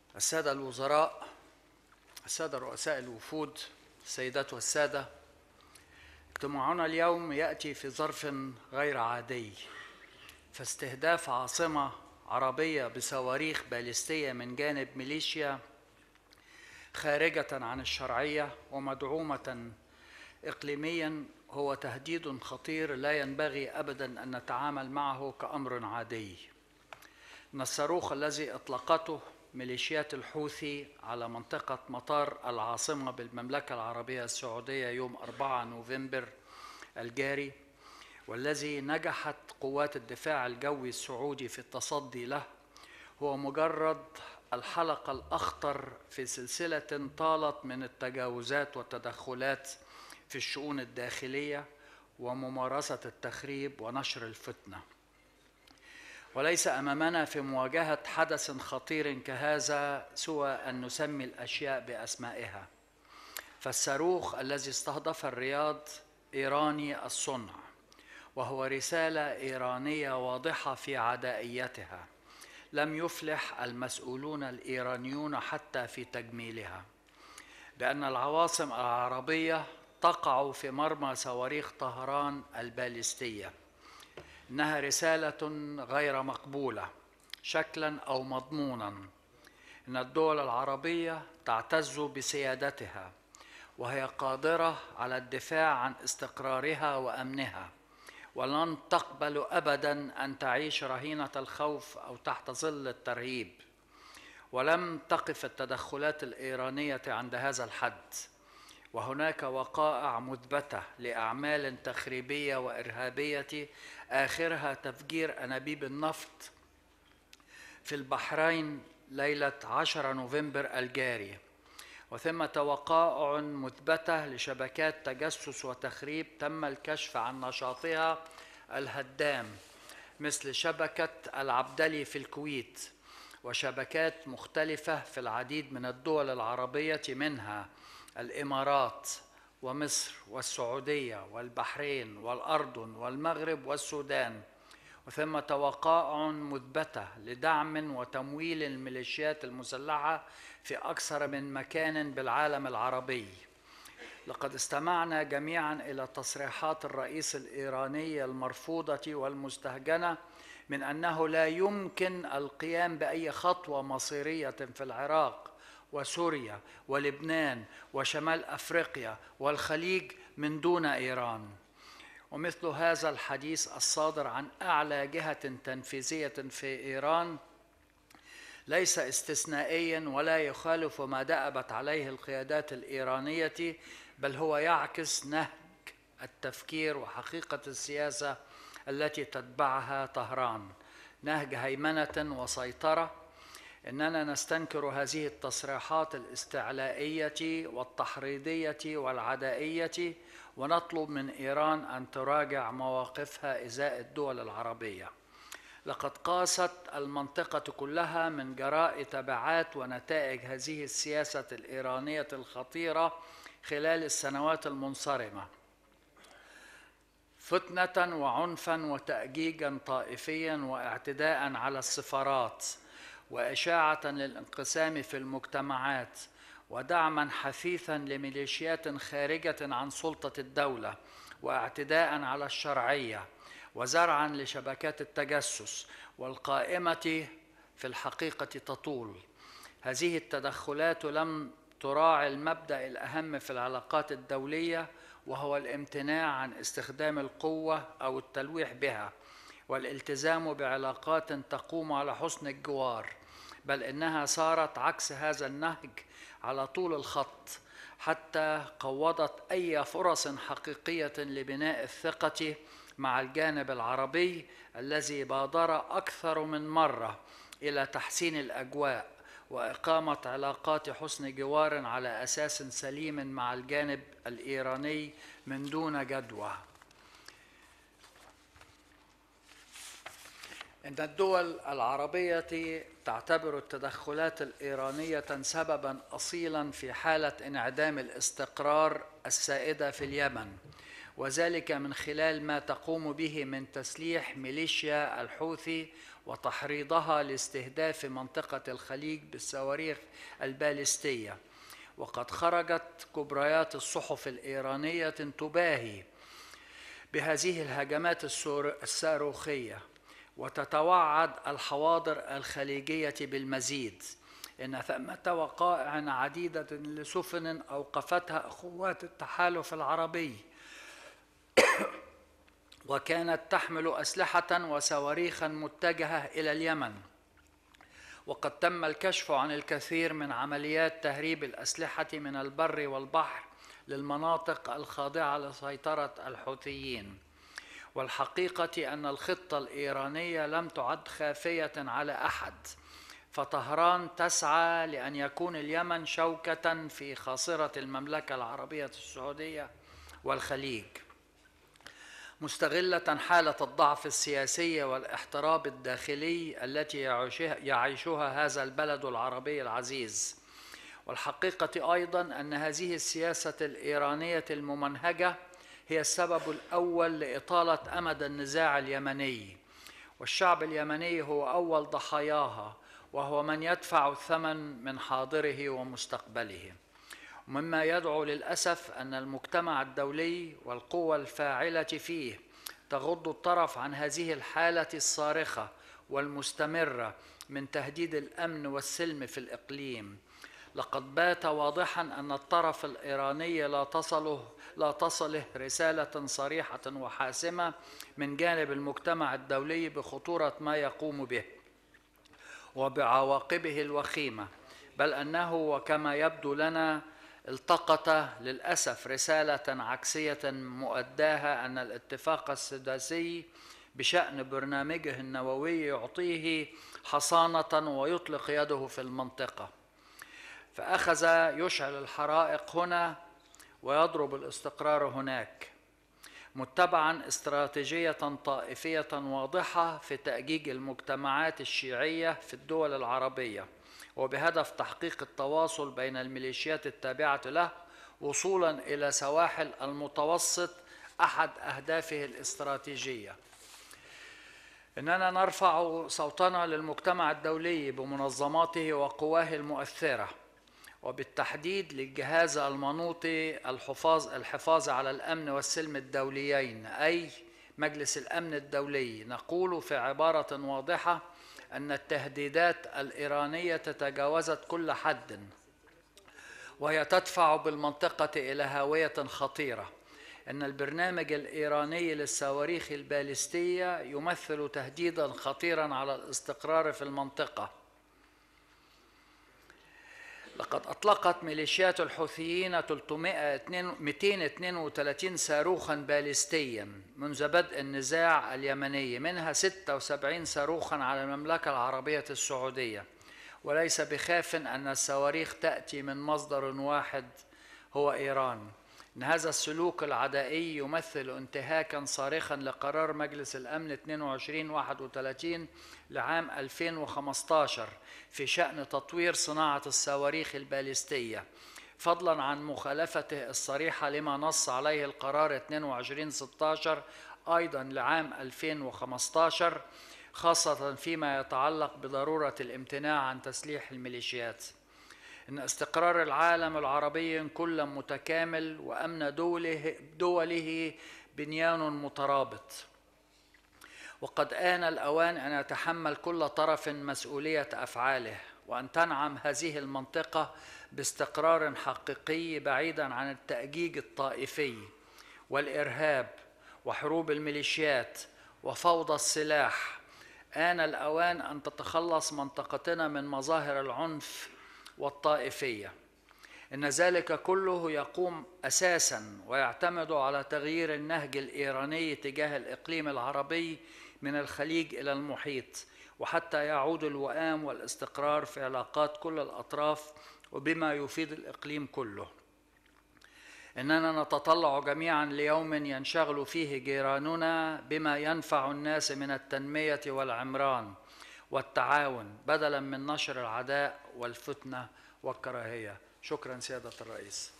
السادة الوزراء، السادة رؤساء الوفود، السيدات والسادة، اجتماعنا اليوم يأتي في ظرف غير عادي، فاستهداف عاصمة عربية بصواريخ باليستية من جانب ميليشيا خارجة عن الشرعية ومدعومة إقليميا هو تهديد خطير لا ينبغي أبدا أن نتعامل معه كأمر عادي. إن الصاروخ الذي أطلقته ميليشيات الحوثي على منطقة مطار العاصمة بالمملكة العربية السعودية يوم 4 نوفمبر الجاري، والذي نجحت قوات الدفاع الجوي السعودي في التصدي له، هو مجرد الحلقة الأخطر في سلسلة طالت من التجاوزات والتدخلات في الشؤون الداخلية وممارسة التخريب ونشر الفتنة. وليس أمامنا في مواجهة حدث خطير كهذا سوى أن نسمي الأشياء بأسمائها. فالصاروخ الذي استهدف الرياض إيراني الصنع، وهو رسالة إيرانية واضحة في عدائيتها لم يفلح المسؤولون الإيرانيون حتى في تجميلها، لأن العواصم العربية تقع في مرمى صواريخ طهران الباليستية. إنها رسالة غير مقبولة شكلا أو مضمونا. إن الدول العربية تعتز بسيادتها، وهي قادرة على الدفاع عن استقرارها وأمنها، ولن تقبل أبدا أن تعيش رهينة الخوف أو تحت ظل الترهيب. ولم تقف التدخلات الإيرانية عند هذا الحد، وهناك وقائع مثبتة لأعمال تخريبية وإرهابية آخرها تفجير أنابيب النفط في البحرين ليلة 10 نوفمبر الجاري، وثمة وقائع مثبتة لشبكات تجسس وتخريب تم الكشف عن نشاطها الهدام، مثل شبكة العبدلي في الكويت، وشبكات مختلفة في العديد من الدول العربية منها الإمارات ومصر والسعودية والبحرين والأردن والمغرب والسودان. وثمة وقائع مثبتة لدعم وتمويل الميليشيات المسلحة في أكثر من مكان بالعالم العربي. لقد استمعنا جميعا إلى تصريحات الرئيس الإيراني المرفوضة والمستهجنة من أنه لا يمكن القيام بأي خطوة مصيرية في العراق وسوريا ولبنان وشمال أفريقيا والخليج من دون إيران. ومثل هذا الحديث الصادر عن أعلى جهة تنفيذية في إيران ليس استثنائيا ولا يخالف ما دأبت عليه القيادات الإيرانية، بل هو يعكس نهج التفكير وحقيقة السياسة التي تتبعها طهران، نهج هيمنة وسيطرة. إننا نستنكر هذه التصريحات الاستعلائية والتحريضية والعدائية، ونطلب من إيران أن تراجع مواقفها إزاء الدول العربية. لقد قاست المنطقة كلها من جراء تبعات ونتائج هذه السياسة الإيرانية الخطيرة خلال السنوات المنصرمة، فتنة وعنفا وتأجيجا طائفيا واعتداء على السفارات وإشاعة للانقسام في المجتمعات ودعما حثيثا لميليشيات خارجة عن سلطة الدولة واعتداء على الشرعية وزرعا لشبكات التجسس، والقائمة في الحقيقة تطول. هذه التدخلات لم تراعي المبدأ الأهم في العلاقات الدولية، وهو الامتناع عن استخدام القوة أو التلويح بها والالتزام بعلاقات تقوم على حسن الجوار، بل إنها صارت عكس هذا النهج على طول الخط، حتى قوضت أي فرص حقيقية لبناء الثقة مع الجانب العربي الذي بادر أكثر من مرة إلى تحسين الأجواء وإقامة علاقات حسن جوار على أساس سليم مع الجانب الإيراني من دون جدوى. إن الدول العربية تعتبر التدخلات الإيرانية سبباً أصيلاً في حالة انعدام الاستقرار السائدة في اليمن، وذلك من خلال ما تقوم به من تسليح ميليشيا الحوثي وتحريضها لاستهداف منطقة الخليج بالصواريخ البالستية. وقد خرجت كبريات الصحف الإيرانية تباهي بهذه الهجمات الصاروخية وتتوعد الحواضر الخليجية بالمزيد. إن ثمة وقائع عديدة لسفن أوقفتها أخوات التحالف العربي وكانت تحمل أسلحة وصواريخا متجهة إلى اليمن، وقد تم الكشف عن الكثير من عمليات تهريب الأسلحة من البر والبحر للمناطق الخاضعة لسيطرة الحوثيين. والحقيقة أن الخطة الإيرانية لم تعد خافية على أحد، فطهران تسعى لأن يكون اليمن شوكة في خاصرة المملكة العربية السعودية والخليج، مستغلة حالة الضعف السياسي والاحتراب الداخلي التي يعيشها هذا البلد العربي العزيز. والحقيقة أيضا أن هذه السياسة الإيرانية الممنهجة هي السبب الأول لإطالة أمد النزاع اليمني، والشعب اليمني هو أول ضحاياها، وهو من يدفع الثمن من حاضره ومستقبله. مما يدعو للأسف أن المجتمع الدولي والقوى الفاعلة فيه تغض الطرف عن هذه الحالة الصارخة والمستمرة من تهديد الأمن والسلم في الإقليم. لقد بات واضحا أن الطرف الإيراني لا تصله رسالة صريحة وحاسمة من جانب المجتمع الدولي بخطورة ما يقوم به وبعواقبه الوخيمة، بل أنه وكما يبدو لنا التقط للأسف رسالة عكسية مؤداها أن الاتفاق السداسي بشأن برنامجه النووي يعطيه حصانة ويطلق يده في المنطقة، فأخذ يشعل الحرائق هنا ويضرب الاستقرار هناك، متبعا استراتيجية طائفية واضحة في تأجيج المجتمعات الشيعية في الدول العربية، وبهدف تحقيق التواصل بين الميليشيات التابعة له وصولا إلى سواحل المتوسط، أحد أهدافه الاستراتيجية. إننا نرفع صوتنا للمجتمع الدولي بمنظماته وقواه المؤثرة، وبالتحديد للجهاز المنوطي الحفاظ على الأمن والسلم الدوليين، أي مجلس الأمن الدولي. نقول في عبارة واضحة أن التهديدات الإيرانية تجاوزت كل حد، وهي تدفع بالمنطقة إلى هاوية خطيرة. أن البرنامج الإيراني للصواريخ البالستية يمثل تهديدا خطيرا على الاستقرار في المنطقة. لقد أطلقت ميليشيات الحوثيين 232 صاروخا باليستيا منذ بدء النزاع اليمني، منها 76 صاروخا على المملكة العربية السعودية. وليس بخاف أن الصواريخ تأتي من مصدر واحد هو إيران. إن هذا السلوك العدائي يمثل انتهاكا صارخا لقرار مجلس الأمن 2231 لعام 2015 في شأن تطوير صناعة الصواريخ البالستية، فضلا عن مخالفته الصريحة لما نص عليه القرار 2216 أيضا لعام 2015، خاصة فيما يتعلق بضرورة الامتناع عن تسليح الميليشيات. إن استقرار العالم العربي كل متكامل وأمن دوله بنيان مترابط، وقد آن الأوان أن يتحمل كل طرف مسؤولية أفعاله، وأن تنعم هذه المنطقة باستقرار حقيقي بعيدا عن التأجيج الطائفي والإرهاب وحروب الميليشيات وفوضى السلاح. آن الأوان أن تتخلص منطقتنا من مظاهر العنف والطائفية. إن ذلك كله يقوم أساساً ويعتمد على تغيير النهج الإيراني تجاه الإقليم العربي من الخليج إلى المحيط، وحتى يعود الوئام والاستقرار في علاقات كل الأطراف وبما يفيد الإقليم كله. إننا نتطلع جميعاً ليوم ينشغل فيه جيراننا بما ينفع الناس من التنمية والعمران والتعاون، بدلاً من نشر العداء والفتنة والكراهية. شكراً سيادة الرئيس.